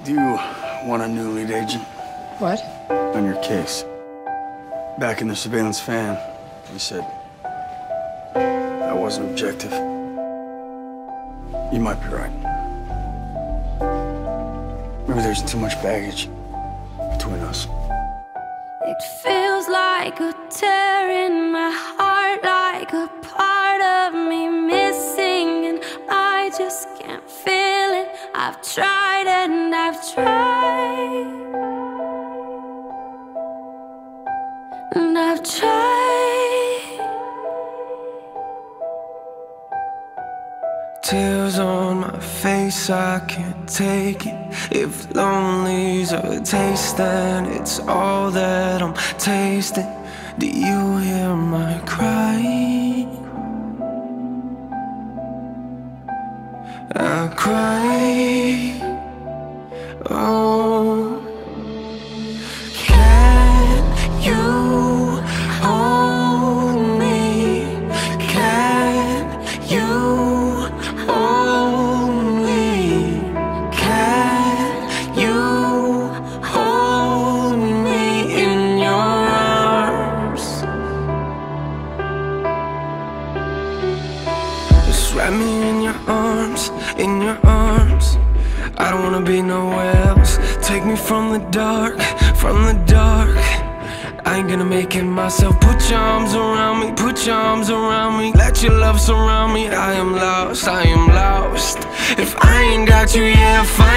do want a new lead agent. What? On your case. Back in the surveillance van, you said I wasn't objective. You might be right. Maybe there's too much baggage between us. It feels like a tear in my heart, like a part of me missing, and I just can't feel it. I've tried and I've tried, and I've tried. Tears on my face, I can't take it. If lonely's a taste, then it's all that I'm tasting. Do you hear my cry? I cry. Oh, can you hold me? Can you hold me? Can you hold me in your arms? Just wrap me in your arms, in your arms. I don't wanna be nowhere else. Take me from the dark, from the dark. I ain't gonna make it myself. Put your arms around me, put your arms around me. Let your love surround me. I am lost, I am lost. If I ain't got you, yeah, fine.